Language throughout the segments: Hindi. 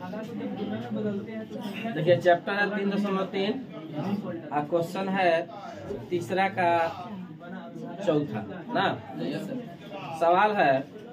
देखिए चैप्टर है 3.3 और क्वेश्चन है तीसरा का चौथा ना। सवाल है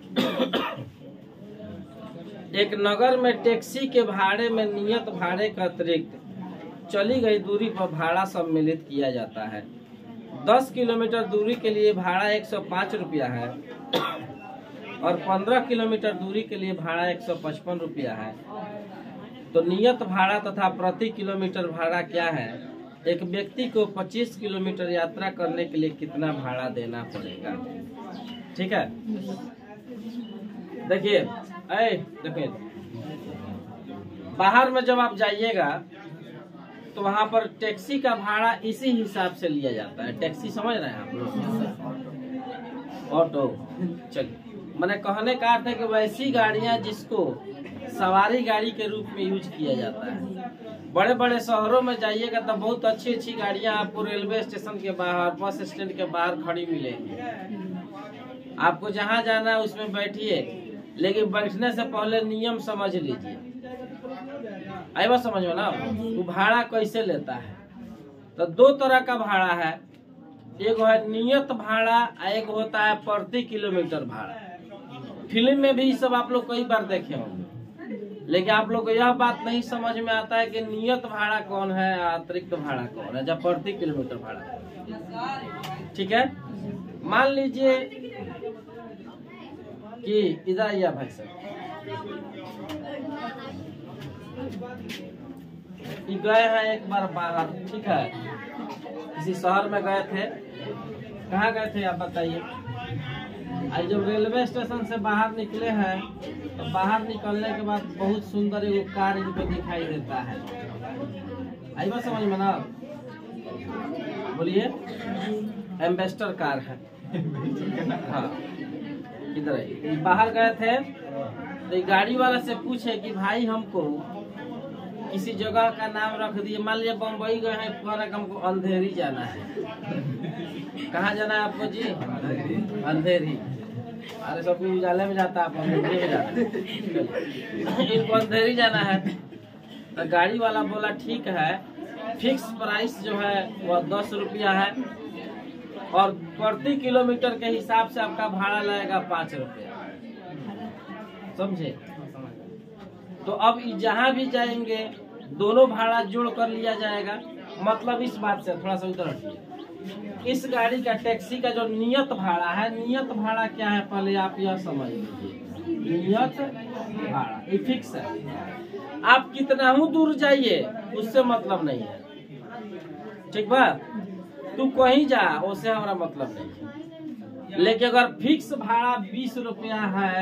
एक नगर में टैक्सी के भाड़े में नियत भाड़े का अतिरिक्त चली गई दूरी पर भाड़ा सम्मिलित किया जाता है। 10 किलोमीटर दूरी के लिए भाड़ा 105 रुपया है और 15 किलोमीटर दूरी के लिए भाड़ा 155 रुपया है। तो नियत भाड़ा तथा प्रति किलोमीटर भाड़ा क्या है? एक व्यक्ति को 25 किलोमीटर यात्रा करने के लिए कितना भाड़ा देना पड़ेगा? ठीक है, देखिए देखिए बाहर में जब आप जाइएगा तो वहाँ पर टैक्सी का भाड़ा इसी हिसाब से लिया जाता है। टैक्सी समझ रहे हैं आप लोग? ऑटो। चलिए, मैंने कहने का अर्थ है कि वैसी गाड़ियाँ जिसको सवारी गाड़ी के रूप में यूज किया जाता है। बड़े बड़े शहरों में जाइएगा तो बहुत अच्छी अच्छी गाड़ियाँ आपको रेलवे स्टेशन के बाहर, बस स्टैंड के बाहर खड़ी मिलेंगी। आपको जहाँ जाना है उसमें बैठिए, लेकिन बैठने से पहले नियम समझ लीजिए। आई बात समझ में ना? वो भाड़ा कैसे लेता है? तो दो तरह का भाड़ा है, एक है नियत भाड़ा, एक होता है प्रति किलोमीटर भाड़ा। फिल्म में भी ये सब आप लोग कई बार देखे होंगे, लेकिन आप लोग को यह बात नहीं समझ में आता है कि नियत भाड़ा कौन है, अतिरिक्त भाड़ा कौन है, जब प्रति किलोमीटर भाड़ा। ठीक है, मान लीजिए कि इधर आइए भाई साहब, गए हैं एक बार बाहर, ठीक है, किसी शहर में गए थे। कहाँ गए थे आप बताइए? आज जब रेलवे स्टेशन से बाहर निकले हैं तो बाहर निकलने के बाद बहुत सुंदर एक कार इनको दिखाई देता है। आई बात समझ में ना? बोलिए, एम्बेसडर कार है। हाँ, इधर है। बाहर गए थे तो गाड़ी वाला से पूछे कि भाई हमको किसी जगह का नाम रख दिए। मान लीजिए बम्बई गए हैं, पर हमको अंधेरी जाना है। कहाँ जाना है आपको जी? अंधेरी। अरे सब उजाले में जाता है, आप अंधेरी में जाते हैं। इनको अंधेरी जाना है तो गाड़ी वाला बोला ठीक है, फिक्स प्राइस जो है वह 10 रुपया है और प्रति किलोमीटर के हिसाब से आपका भाड़ा लगेगा 5 रुपया। समझे? तो अब जहाँ भी जाएंगे दोनों भाड़ा जोड़ कर लिया जाएगा। मतलब इस बात से थोड़ा सा उधर हटिए, इस गाड़ी का टैक्सी का जो नियत भाड़ा है, नियत भाड़ा क्या है पहले आप यह समझ लीजिए। नियत भाड़ा ये फिक्स है, आप कितना ही दूर जाइए उससे मतलब नहीं है। ठीक बात? तू कहीं जा उससे हमारा मतलब नहीं है। लेकिन अगर फिक्स भाड़ा 20 रुपया है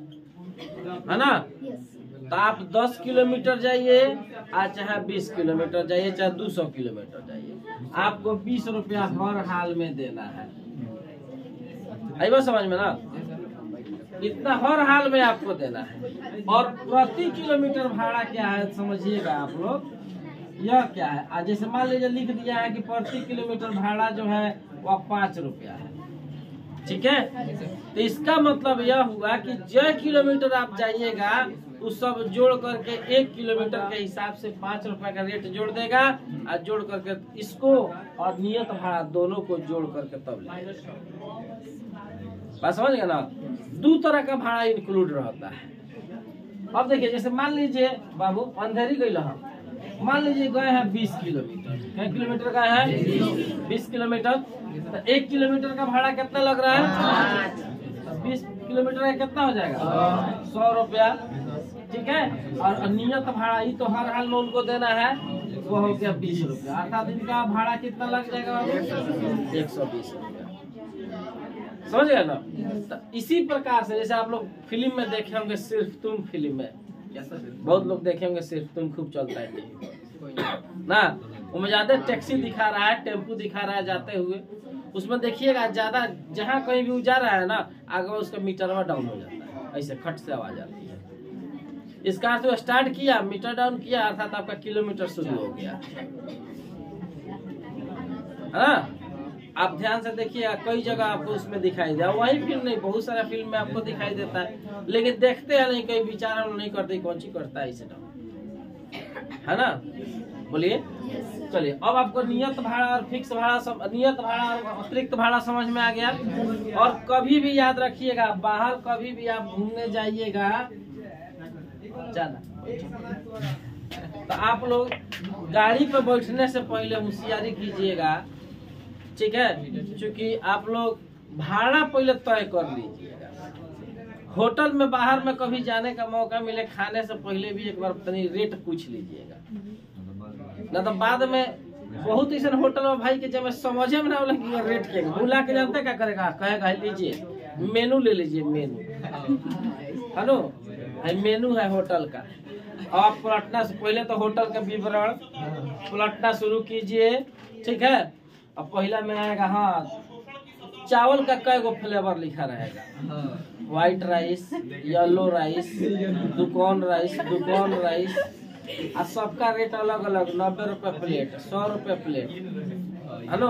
ना, तो आप 10 किलोमीटर जाइए चाहे 20 किलोमीटर जाइए, चाहे 200 किलोमीटर जाइए, आपको 20 रुपया हर हाल में देना है। आई बात समझ में ना? इतना हर हाल में आपको देना है। और प्रति किलोमीटर भाड़ा क्या है समझिएगा आप लोग। यह क्या है? आज जैसे मान लीजिए लिख दिया है कि प्रति किलोमीटर भाड़ा जो है वह 5 रुपया है। ठीक है, तो इसका मतलब यह हुआ कि जो किलोमीटर आप जाइएगा उस सब जोड़ करके 1 किलोमीटर के हिसाब से 5 रुपए का रेट जोड़ देगा, और जोड़ करके इसको और नियत भाड़ा दोनों को जोड़ करके तब लेगा। बात समझ गए ना? दो तरह का भाड़ा इंक्लूड रहता है। अब देखिए, जैसे मान लीजिए बाबू अंधेरी गई, मान लीजिए गए हैं 20 किलोमीटर। क्या किलोमीटर गए हैं? 20 किलोमीटर। तो 1 किलोमीटर का भाड़ा कितना लग रहा है? 20 किलोमीटर का कितना हो जाएगा? 100 रुपया। ठीक है, और नियत भाड़ा ही तो हर हाल में उनको देना है, वो हो गया 20 रुपया। अर्थात इनका भाड़ा कितना लग जाएगा? 120 रुपया। समझ गए ना? तो इसी प्रकार से जैसे आप लोग फिल्म में देखे होंगे, सिर्फ तुम फिल्म में बहुत लोग देखे होंगे, सिर्फ तुम खूब चलता है ना, उसमें ज्यादा टैक्सी दिखा रहा है, टेम्पू दिखा रहा है जाते हुए। उसमें देखिएगा ज्यादा जहाँ कहीं भी जा रहा है ना, आगे उसका मीटर डाउन हो जाता है, ऐसे खट से आवाज आती है। इसका अर्थ स्टार्ट किया, मीटर डाउन किया, अर्थात आपका किलोमीटर शुरू हो गया है ना। आप ध्यान से देखिएगा, कई जगह आपको उसमें दिखाई दे, वही फिल्म नहीं बहुत सारा फिल्म में आपको दिखाई देता है, लेकिन देखते हैं नहीं, कई विचार नहीं करते कौन सी करता है इसे, है ना। बोलिए। चलिए अब आपको नियत भाड़ा और फिक्स भाड़ा, नियत भाड़ा और अतिरिक्त भाड़ा समझ में आ गया। और कभी भी याद रखिएगा, बाहर कभी भी आप घूमने जाइएगा तो आप लोग गाड़ी पर बैठने से पहले होशियारी कीजिएगा, ठीक है, क्योंकि आप लोग भाड़ा पहले तय कर लीजिएगा। होटल में बाहर में कभी जाने का मौका मिले, खाने से पहले भी एक बार तनी रेट पूछ लीजिएगा, ना तो बाद में बहुत ऐसा होटल में भाई के जब समझे में ना कि रेट के बुला के जानते क्या करेगा, कहेगा लीजिए मेनू ले लीजिए, मेनू हेलो मेनू है होटल का। आप पलटना से पहले तो होटल का विवरण पलटना शुरू कीजिए, ठीक है। अब पहला में आएगा, हाँ चावल का कई गो फ्लेवर लिखा रहेगा, व्हाइट राइस, येलो राइस, दुकान राइस, और सबका रेट अलग अलग, 90 रुपए प्लेट, 100 रुपए प्लेट, हेलो।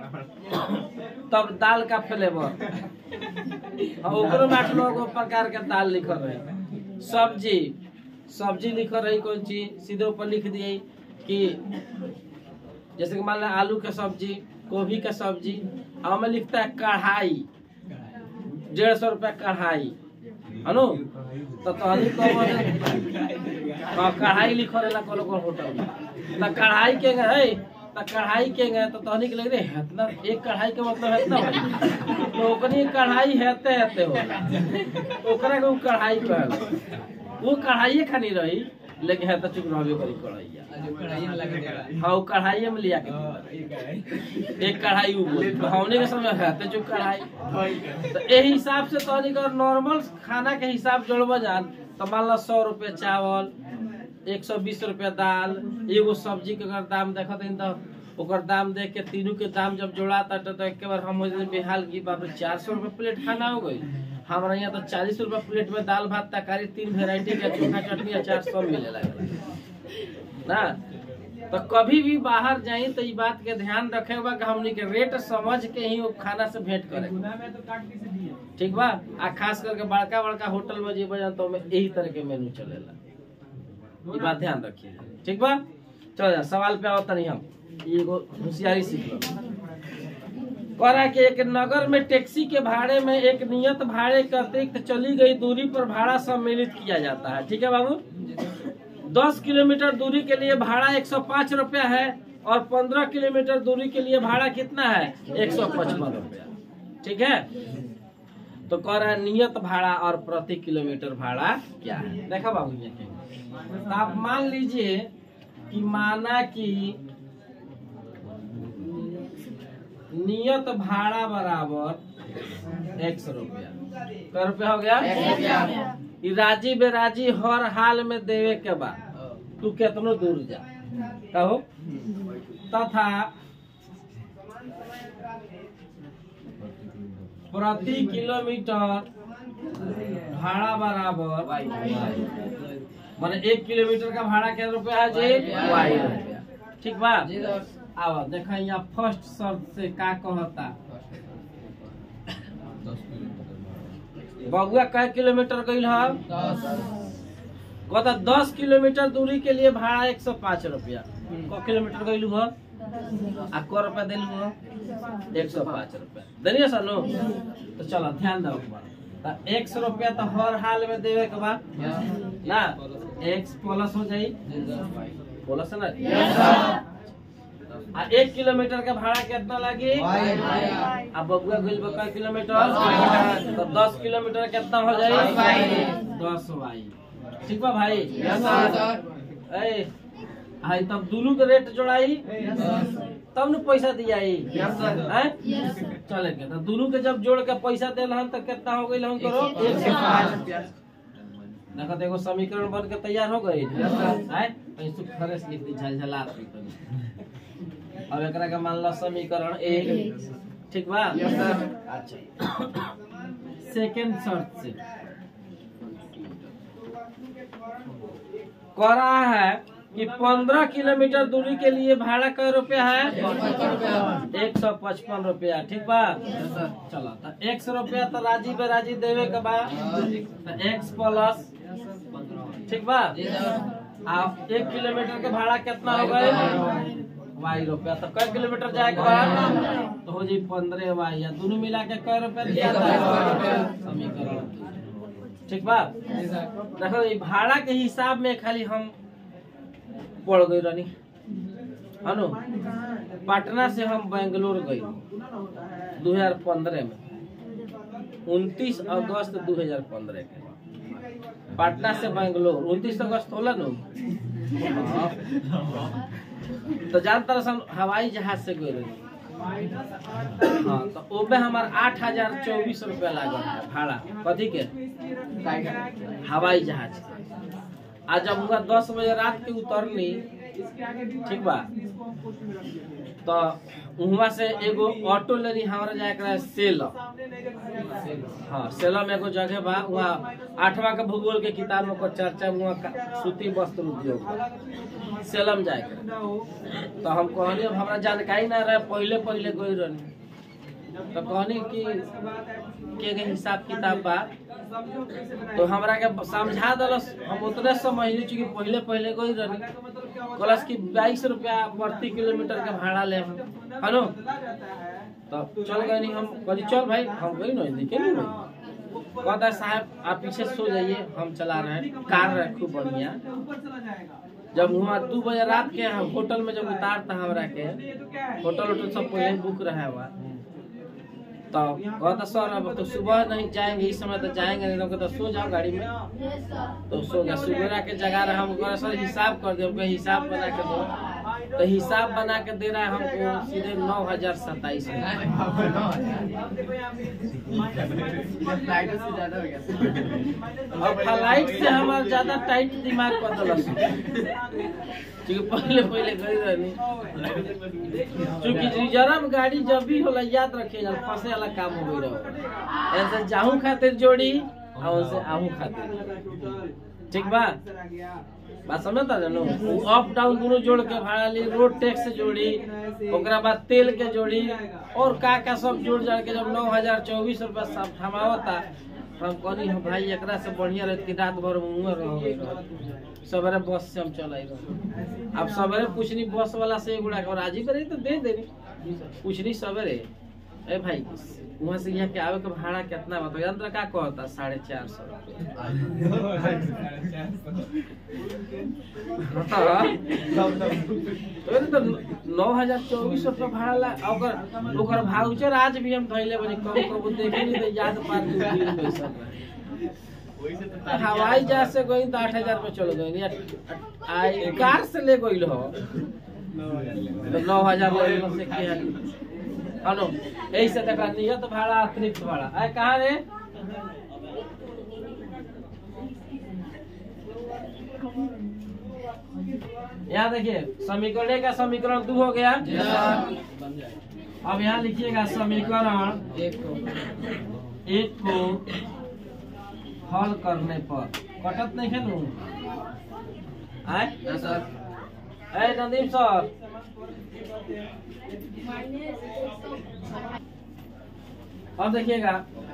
तब दाल का फ्लेवर, ओकरो में 8-9 प्रकार के दाल लिखल रहे। सब्जी लिखल रही, कौन चीज सीधे ऊपर लिख दिए कि जैसे कि मान लो आलू का सब्जी, गोभी का सब्जी, और में लिखता है कढ़ाई, 150 रुपया कढ़ाई, है नो। तो कढ़ाई लिखो रहेला कोनो होटल में, तो कढ़ाई के है, तो कढ़ाई के गए तो तहनी के लग रहे इतना, एक कढ़ाई के मतलब है इतना, तो ओकनी कढ़ाई हेते हो, ओकरा को कढ़ाई कहल, वो कढ़ाई खानी रही, लेकिन है तो चुप रहबे करी कढ़ाइया, हाँ कढ़ाई में लिया के एक कढ़ाई होने के समय है तो चुप कढ़ाई। तो यही हिसाब से तो नॉर्मल खाना के हिसाब जोड़ब जान, तो मान लो 100 रुपया चावल, 120 रुपया दाल, एगो सब्जी के अगर दाम देखते तो ओकर दाम देख के तीनों के दाम जब जोड़ाता तो एक बार हम बेहाल की बाप रे 400 रुपये प्लेट खाना हो गई। हमारे यहाँ तो 40 रुपये प्लेट में दाल भात तरकारी 3 वेराइटी का चोखा चटनी अचार सब मिले लगे ना। तो कभी भी बाहर जाए तो ये बात के ध्यान रखेगा कि हमने के रेट समझ के ही वो खाना से भेंट करे, ठीक बा। आ खास करके बड़का बड़का होटल में जीव जान तो यही तरह के मेनू चलेला, ये बात ध्यान रखिए, ठीक बा। चलो जा सवाल पे आओ तनी, हम एगो होशियारी सीख लो। करा कि एक नगर में टैक्सी के भाड़े में एक नियत भाड़े के अतिरिक्त चली गई दूरी पर भाड़ा सम्मिलित किया जाता है, ठीक है बाबू। 10 किलोमीटर दूरी के लिए भाड़ा 105 रुपया है और 15 किलोमीटर दूरी के लिए भाड़ा कितना है, 155 रुपया, ठीक है। तो कह रहा है नियत भाड़ा और प्रति किलोमीटर भाड़ा क्या है। देखा बाबू ये तो आप मान लीजिए कि माना कि नियत भाड़ा बराबर 100 रुपया, क्या रुपया हो गया, राजी बेराजी हर हाल में देवे के बाद तू कितनो दूर जा कहो, तथा प्रति किलोमीटर भाड़ा बराबर माने 1 किलोमीटर का भाड़ा क्या रुपया है जी, वाई रुपया, ठीक बा। आवा देखा यहाँ फर्स्ट शर्त से का कहता, बगुआ कै किलोमीटर गई है, कहता 10 किलोमीटर दूरी के लिए भाड़ा 105 रुपया, क किलोमीटर गई है आ क रुपया दिलू 105 रुपया दिलिए सर नो। तो चलो ध्यान दो, 100 रुपया तो हर हाल में देवे के बाद ना, x प्लस हो जाई प्लस ना, 1 किलोमीटर का भाड़ा कितना लगी, अब बबुआ गइल बा किलोमीटर, तो 10 किलोमीटर कितना हो जाए 10 वाई, ठीक बा भाई। आई तब दोनों के रेट जोड़ाई तब न पैसा दियाई, चले के तो दोनों के जब जोड़ के पैसा दिल हम तो कितना हो गई, हम करो 105 रुपया। देखो देखो समीकरण बन के तैयार हो गई, फ्रेश लिख दी झलझला। अब एक का मान लो समीकरण 1, ठीक बा। अच्छा सेकेंड शर्त से कह रहा है कि 15 किलोमीटर दूरी के लिए भाड़ा कै रुपया है? 155 रुपया। ठीक बा, चलो तो 100 रुपया तो राजी बेराजी देवे के बा, तो x प्लस, ठीक बा। 1 किलोमीटर के भाड़ा कितना हो गए? y रुपया। तो कै किलोमीटर जाएगा बा? तो हो जी 15 y, या दोनों मिला के कै रुपया दिया था? समीकरण, ठीक बा। देखो ये भाड़ा के हिसाब में खाली हम पड़ गई रानी अनु। पटना से हम बेंगलोर गई 2015 में, 29 अगस्त 2015 के। पटना से बेंगलोर 29 अगस्त होला न, तो ज्यादातर हम हवाई जहाज से गए रही। हाँ, तो ओबे हमार 8024 रुपया लागल है भाड़ा, कथी के? हवाई जहाज। आज जब हुआ 10 बजे रात के उतरनी, ठीक बा, तो वहाँ से एगो ऑटो लेनी हमारा जाए सेलम। हाँ, सेलम एगो जगह बा, वहाँ 8वां के भूगोल के किताब में चर्चा, वहाँ सूती वस्त्र उद्योग सेलम जाए। तो हम कहनी अब हमारा जानकारी ना रहे, पहले गई रहनी, तो कहनी कि के हिसाब किताब बा, तो हमरा के समझा दलस। हम उतने समझली चूँकि पहले गई रहनी, कहलस कि 22 रुपया प्रति किलोमीटर के भाड़ा ले हम, है नो। तो चल गए नहीं, हम कहली चल भाई, हम गई नहीं देखे नहीं भाई। कहता साहब आप पीछे सो जाइए, हम चला रहे हैं, कार रहे खूब बढ़िया। जब वहाँ 2 बजे रात के होटल में जब उतारता हमरा के, होटल सब पहले बुक रहा हुआ, तो कहता सर अब तो सुबह नहीं जाएंगे, इस समय तो जाएंगे नहीं, तो सो जाओ गाड़ी में। तो सो गया। सुबह के जगह हम सर हिसाब कर दे, हमको हिसाब बना के दो, तो हिसाब बना के दे रहा है हमको सीधे 9027। अब फ्लाइट से हमारा ज्यादा टाइट दिमाग बदल, क्योंकि पहले गई रहनी। क्योंकि रिजर्व गाड़ी जब भी होला याद रखिएगा, फंसे वाला काम हो गई रहो। ऐसे जाहू खातिर जोड़ी और उनसे आहू खातिर, ठीक बा, बात समझता जानो। अप डाउन दोनों जोड़ के भाड़ा ली, रोड टैक्स से जोड़ी, ओकरा बाद तेल के जोड़ी, और का सब जोड़ जाड़ के जब 9024 रुपया सब थमावता। हम कहनी हम भाई एकरा से बढ़िया रहती, रात भर मुँह रहो, सवेरे बस से हम चल आई रहो। अब सवेरे पूछनी बस वाला से एगुड़ा और राजी करे तो दे देनी, पूछनी सवेरे ए भाई वहाँ से यहाँ के आवे का भाड़ा कितना बता? यंत्र का कहता 450 तो 9024 रुपया भाड़ा ला। ओकर भाउचर आज भी हम धैले बनी, कब देखे नहीं तो याद पार। हवाई जहाज से गई तो 8000 में चल गई, कार से ले गई हो तो 9000 से क्या हेलो। यही से देखा नियत भाड़ा अतिरिक्त भाड़ा है कहाँ रे? यहाँ देखिए समीकरण का समीकरण 2 हो गया। अब यहाँ लिखिएगा समीकरण 1 को हल करने पर कटत नहीं है नू आए नदीम सर। अब देखिएगा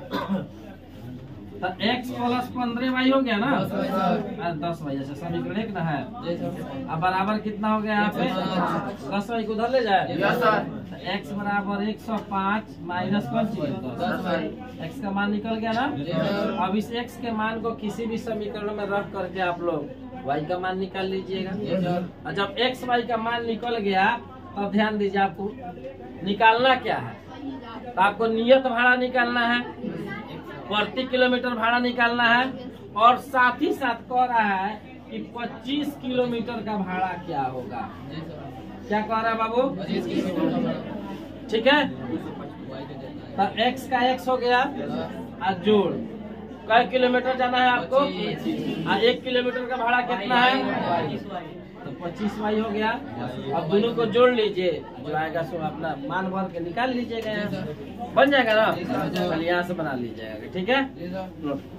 तो x प्लस 15y हो गया ना, 10y से समीकरण 1 ना है। अब बराबर कितना हो गया यहाँ पे? 10y को उधर ले जाए, x बराबर 105 माइनस 10, x का मान निकल गया ना। अब इस x के मान को किसी भी समीकरण में रख करके आप लोग y का मान निकाल लीजिएगा। और जब x y का मान निकल गया तब ध्यान दीजिए आपको निकालना क्या है। तो आपको नियत भाड़ा निकालना है, प्रति किलोमीटर भाड़ा निकालना है, और साथ ही साथ कह रहा है कि 25 किलोमीटर का भाड़ा क्या होगा। क्या कह रहा है बाबू? ठीक है। तो x का x हो गया और जोड़ कई किलोमीटर जाना है आपको, और 1 किलोमीटर का भाड़ा कितना है? तो 25y हो गया। अब दोनों को जोड़ लीजिए, जो आएगा सो अपना मान भर के निकाल लीजिएगा, बन जाएगा ना। यहाँ से बना लीजिएगा, ठीक है।